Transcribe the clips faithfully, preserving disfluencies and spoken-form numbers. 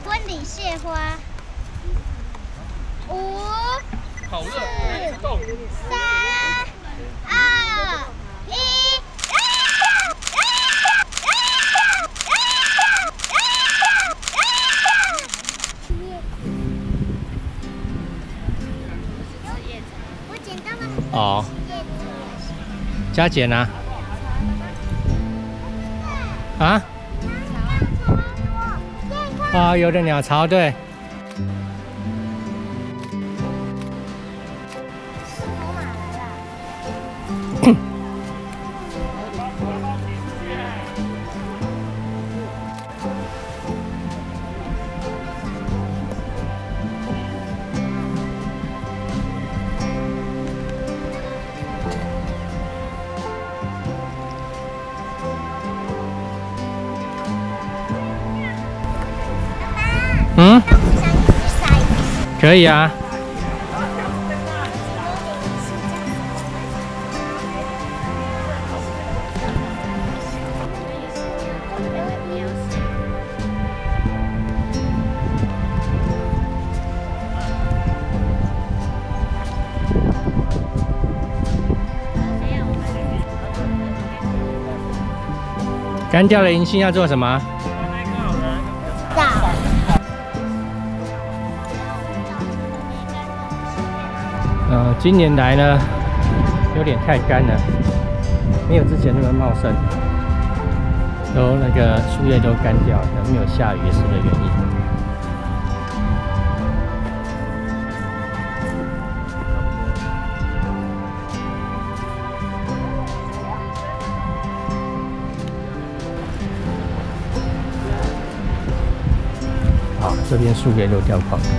婚礼谢花。五、 好热， 四、 动。 三、二、一。 哦，加减啊？啊？啊，有的鸟巢对。嗯，可以啊。干掉了银杏要做什么？ 呃，今年来呢，有点太干了，没有之前那么茂盛，都那个树叶都干掉了，没有下雨也是个原因。好，这边树叶都掉光了。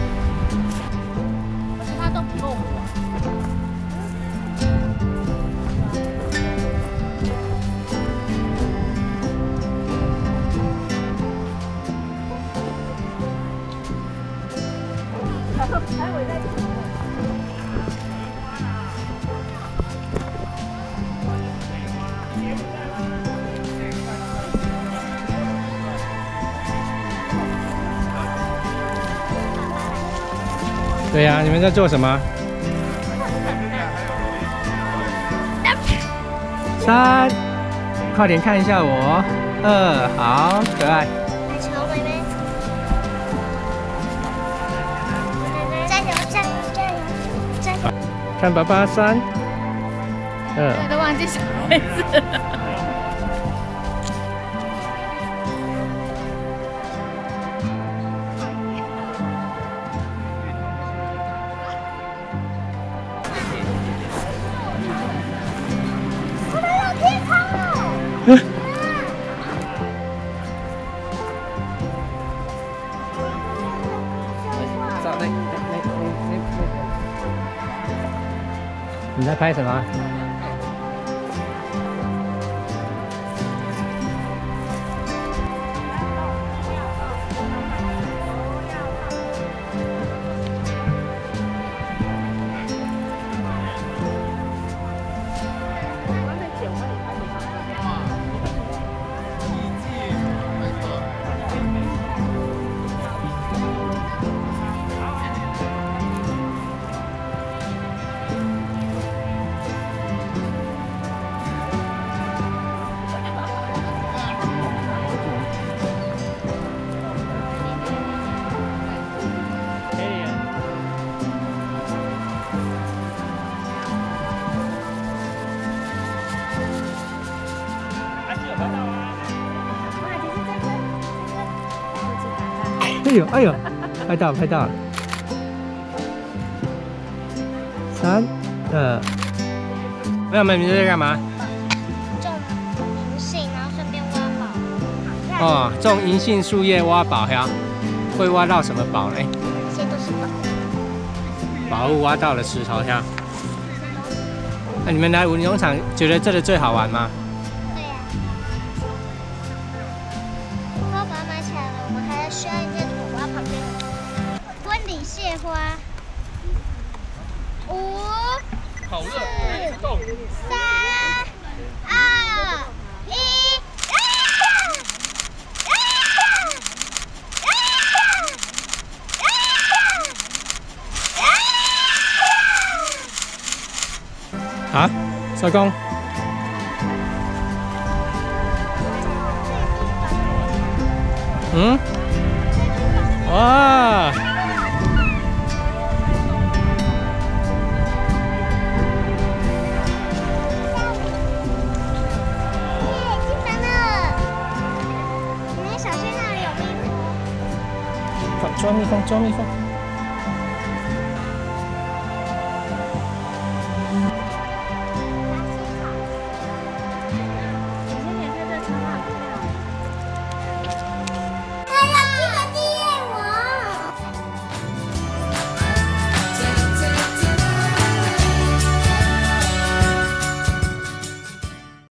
对呀、啊，你们在做什么？三，快点看一下我。二，好可爱。 球妹妹，加油加油加油加油！ 看爸爸，三，二。 都忘记小孩子了。 你在拍什么？哎呦哎呦，拍到拍到了！三二，朋友们，你们在干嘛？ 种银杏，然后顺便挖宝。 哦，种银杏树叶挖宝呀，会挖到什么宝呢？ 这些都是宝。 宝物挖到了石头上。那你们来武林农场，觉得这里最好玩吗？ 对呀、爸爸买起来了，我们还需要一些土挖旁边。婚礼谢花。五、 好热， 四、 动。 三、二、一。 啊，收工。嗯？哇！ 耶，进山了！你们小心那里有蜜蜂。 抓蜜蜂，抓蜜蜂。